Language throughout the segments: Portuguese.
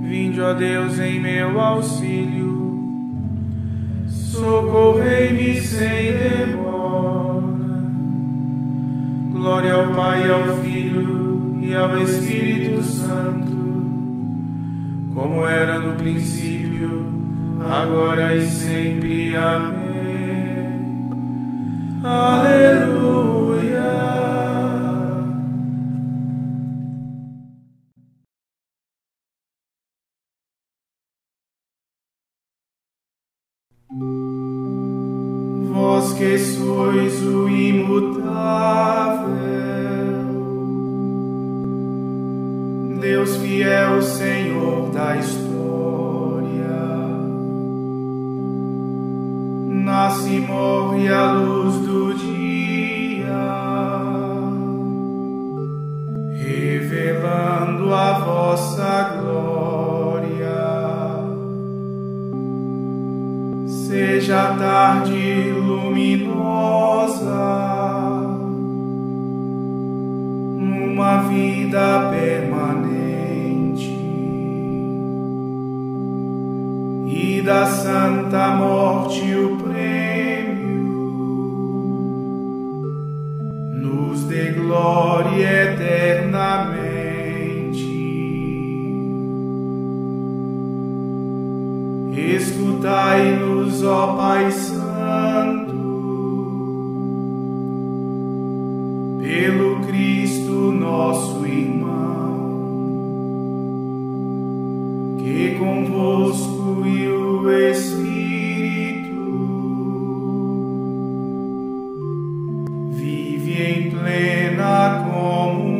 Vinde, ó Deus, em meu auxílio, socorrei-me sem demora. Glória ao Pai, ao Filho e ao Espírito Santo, como era no princípio, agora e sempre. Amém. Aleluia. Vós que sois o imutável, Deus fiel, Senhor da história, nasce e morre à luz do dia, revelando a vossa glória. Seja a tarde luminosa, numa vida permanente, e da santa morte o prêmio, nos dê glória eternamente. Escutai-nos, ó Pai Santo, pelo Cristo nosso irmão, que convosco e o Espírito vive em plena comunhão.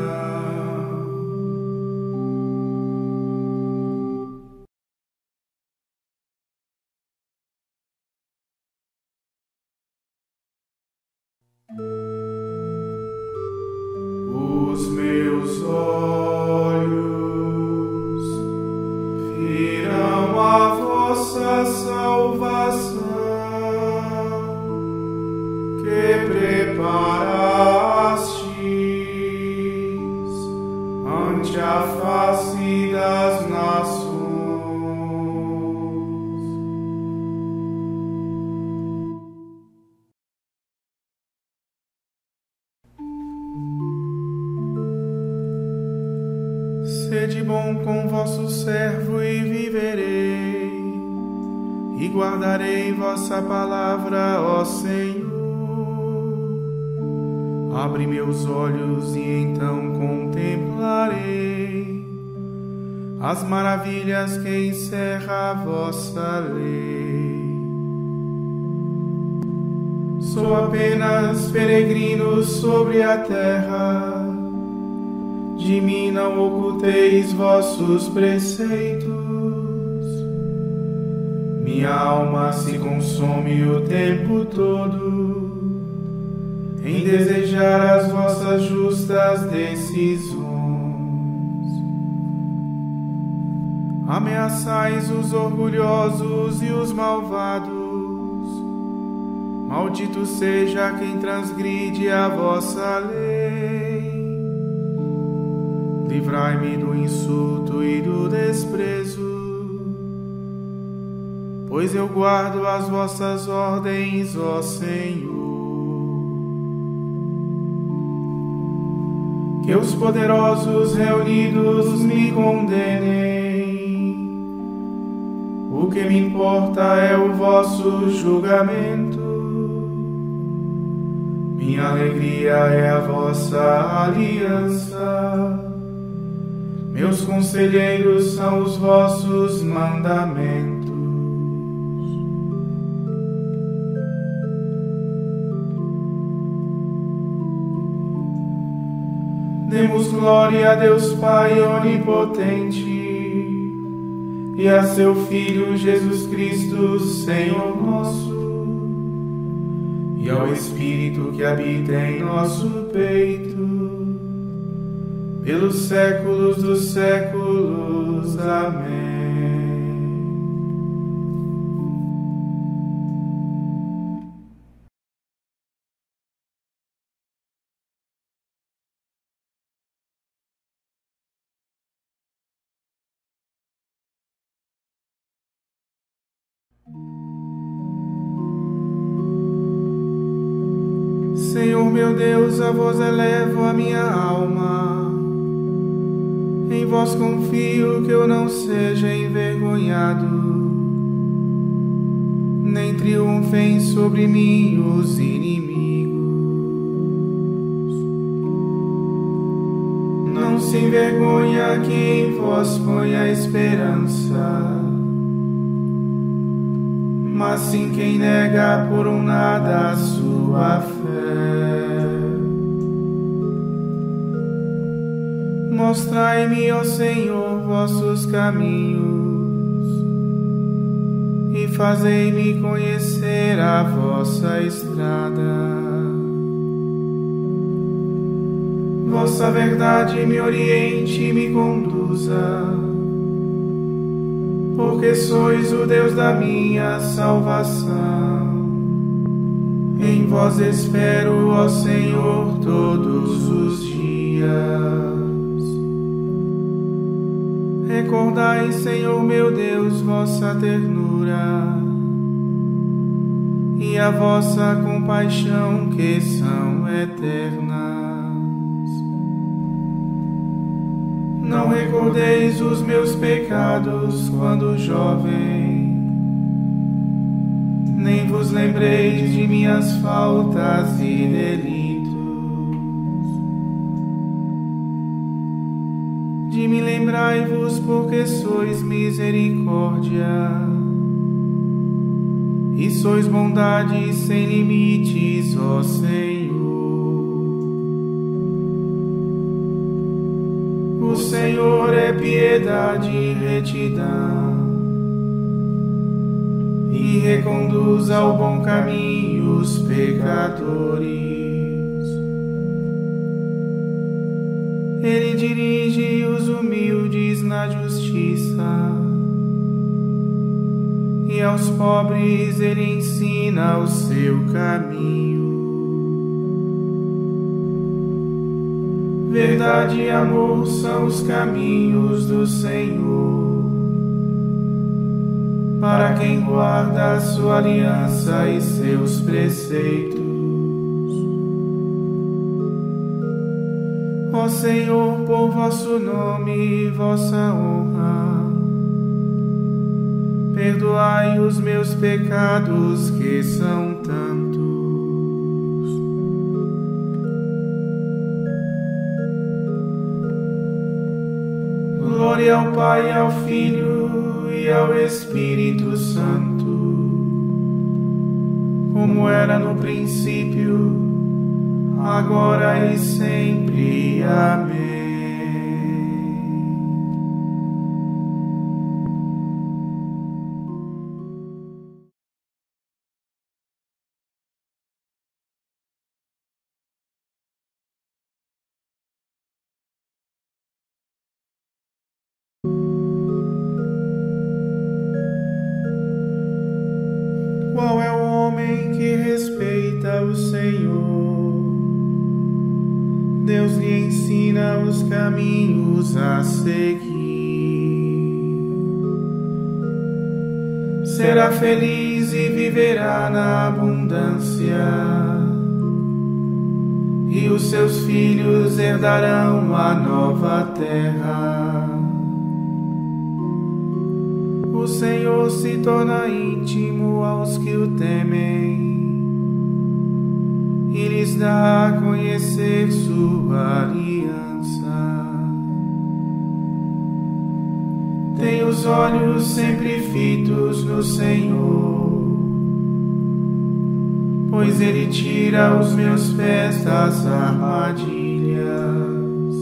Os meus olhos viram a vossa salvação, que preparastes ante a face das nações. Sede bom com vosso servo e viverei, e guardarei vossa palavra, ó Senhor. Abre meus olhos e então contemplarei as maravilhas que encerra a vossa lei. Sou apenas peregrino sobre a terra, de mim não oculteis vossos preceitos. Minha alma se consome o tempo todo em desejar as vossas justas decisões. Ameaçais os orgulhosos e os malvados. Maldito seja quem transgride a vossa lei. Livrai-me do insulto e do desprezo, pois eu guardo as vossas ordens, ó Senhor. Que os poderosos reunidos me condenem, o que me importa é o vosso julgamento. Minha alegria é a vossa aliança, meus conselheiros são os vossos mandamentos. Demos glória a Deus Pai onipotente e a seu Filho Jesus Cristo, Senhor nosso, e ao Espírito que habita em nosso peito, pelos séculos dos séculos. Amém. Senhor meu Deus, a vós elevo a minha alma. Em vós confio que eu não seja envergonhado, nem triunfem sobre mim os inimigos. Não se envergonha quem em vós põe a esperança, mas sim quem nega por um nada a sua fé. Mostrai-me, ó Senhor, vossos caminhos e fazei-me conhecer a vossa estrada. Vossa verdade me oriente e me conduza, porque sois o Deus da minha salvação. Em vós espero, ó Senhor, todos os dias. Recordai, Senhor meu Deus, vossa ternura e a vossa compaixão, que são eternas. Não recordeis os meus pecados quando jovem, nem vos lembreis de minhas faltas e delitos. De mim lembrai-vos, porque sois misericórdia e sois bondade sem limites, ó Senhor. O Senhor é piedade e retidão, e reconduz ao bom caminho os pecadores. Ele dirige os humildes na justiça, e aos pobres ele ensina o seu caminho. Verdade e amor são os caminhos do Senhor, para quem guarda a sua aliança e seus preceitos. Ó Senhor, por vosso nome e vossa honra, perdoai os meus pecados, que são tantos. Glória ao Pai, ao Filho e ao Espírito Santo, como era no princípio, agora e sempre. Amém. Qual é o homem que respeita o Senhor? Deus lhe ensina os caminhos a seguir. Será feliz e viverá na abundância, e os seus filhos herdarão a nova terra. O Senhor se torna íntimo aos que o temem e lhes dá a conhecer sua aliança. Tem os olhos sempre fitos no Senhor, pois Ele tira os meus pés das armadilhas.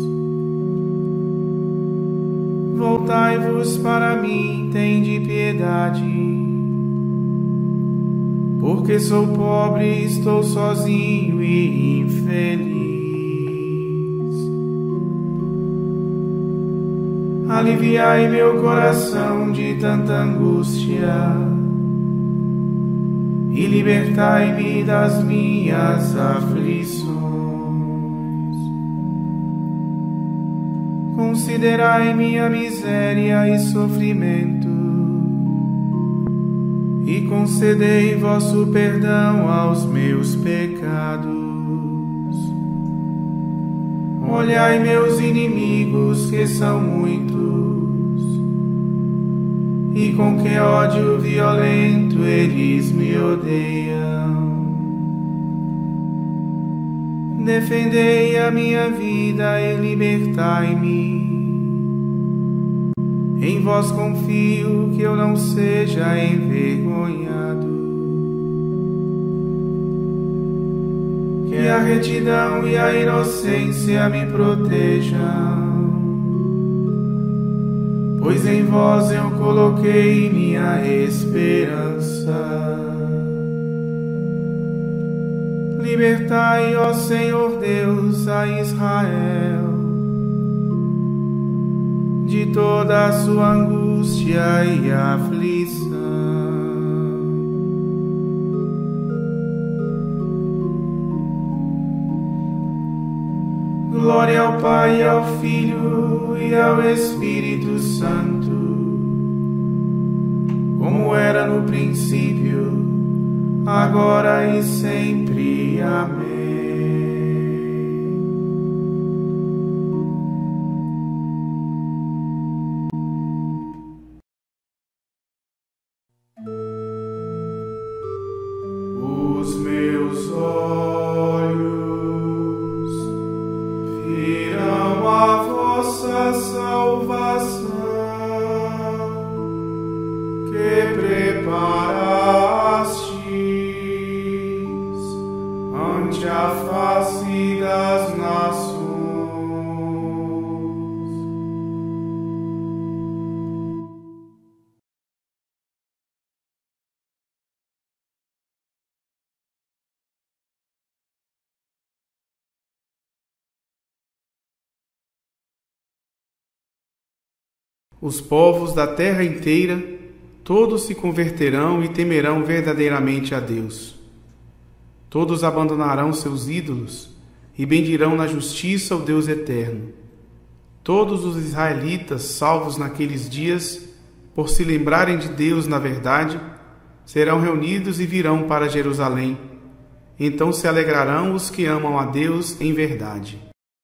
Voltai-vos para mim, tende piedade, porque sou pobre e estou sozinho e infeliz. Aliviai meu coração de tanta angústia e libertai-me das minhas aflições. Considerai minha miséria e sofrimento e concedei vosso perdão aos meus pecados. Olhai meus inimigos, que são muitos, e com que ódio violento eles me odeiam. Defendei a minha vida e libertai-me. Em vós confio, que eu não seja envergonhado. Que a retidão e a inocência me protejam, pois em vós eu coloquei minha esperança. Libertai, ó Senhor Deus, a Israel de toda a sua angústia e aflição. Glória ao Pai, ao Filho e ao Espírito Santo, como era no princípio, agora e sempre. Amém. Os meus olhos viram a vossa salvação, que preparastes ante a face das nações. Os povos da terra inteira, todos se converterão e temerão verdadeiramente a Deus. Todos abandonarão seus ídolos e bendirão na justiça o Deus eterno. Todos os israelitas, salvos naqueles dias, por se lembrarem de Deus na verdade, serão reunidos e virão para Jerusalém. Então se alegrarão os que amam a Deus em verdade.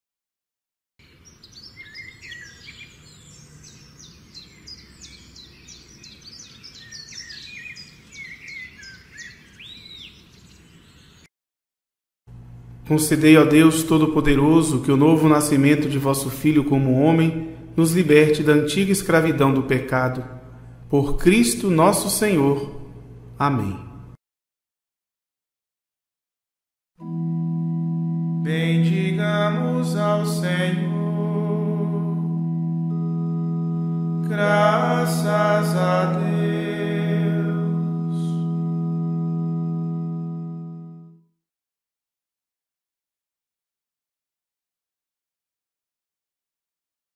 Concedei, ó Deus Todo-Poderoso, que o novo nascimento de vosso Filho como homem nos liberte da antiga escravidão do pecado. Por Cristo nosso Senhor. Amém. Bendigamos ao Senhor. Graças a Deus.